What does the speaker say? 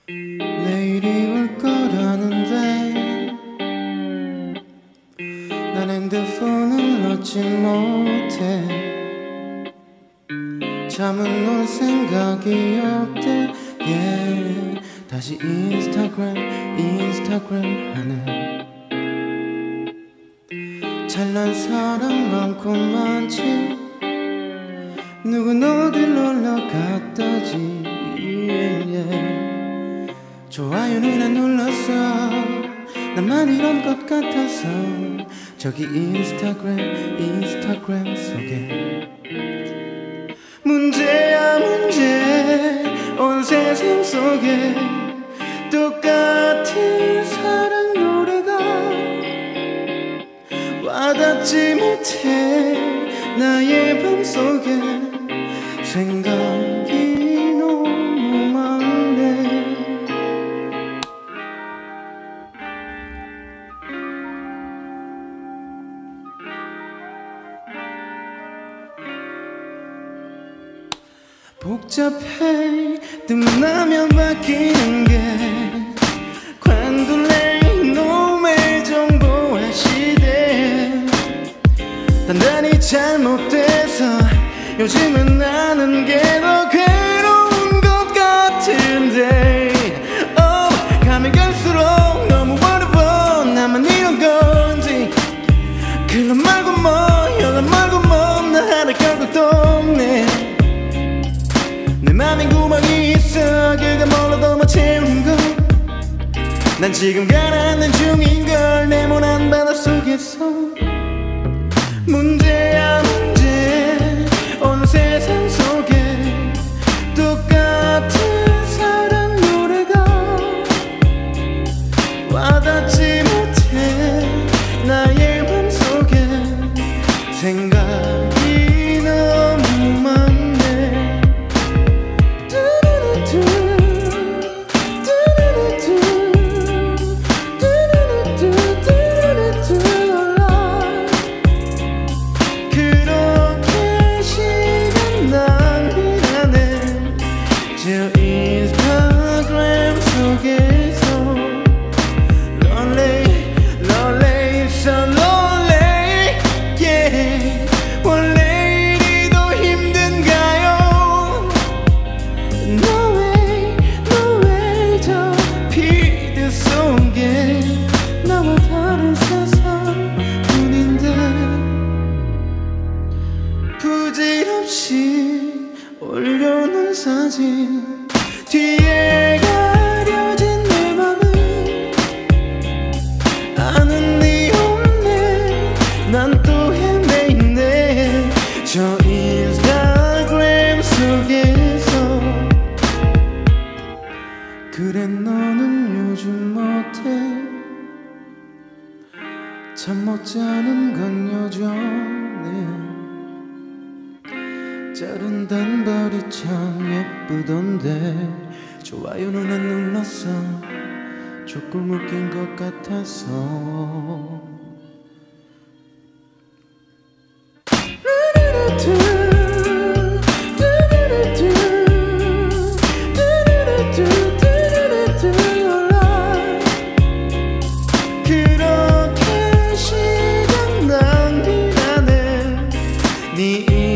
내일이 올 거라는데 난 핸드폰을 놓지 못해. 잠은 올 생각이 없대. yeah. 다시 인스타그램 하네. 잘난 사람 많고 많지. 누군 어딜 놀러 갔다지. 좋아요는 안 눌렀어. 나만 이런 것 같아서. 저기 인스타그램 속에 문제야 문제. 온 세상 속에 똑같은 사랑 노래가 와닿지 못해. 나의 맘속에 생각이 너무 많네. 복잡해. 뜸나면 바뀌는 게 관둘래. 노메일 정보화 시대. 단단히 잘못돼서 요즘은 나는 게 더 괴로운 것 같은데. 가면 갈수록 너무 어려워. 나만 이런 건지. 클럽 말고 뭐 연락 말고 뭐 나 하나 결국도 없네. 내 맘에 구멍이 있어. 그가 몰라도 못 채우는 걸. 난 지금 가라앉는 중인걸. 네모난 바닷속에서 문제야 문제. 온 세상 속에 똑같은 사랑 노래가 와닿지 못해. 나의 맘속에 생각이 너무 많네. 그렇게 시간 낭비하네. 저 인스타그램 속에서 lonely so lonely yeah. 원래 이리 더 힘든가요. No way 저 피드 속에 나와 다른 세상뿐인데. 부질없이 올려놓은 사진 뒤에 가려진 내 맘을 아는 네 없네. 난 또 헤매있네. 저 인스타그램 속에서. 그래 너는 요즘 어때. 잠 못 자는 건 여전해. 자른 단발이 참 예쁘던데. 좋아요는 안 눌렀어. 조금 웃긴 것 같아서. 그렇게 시간 낭비하네. 네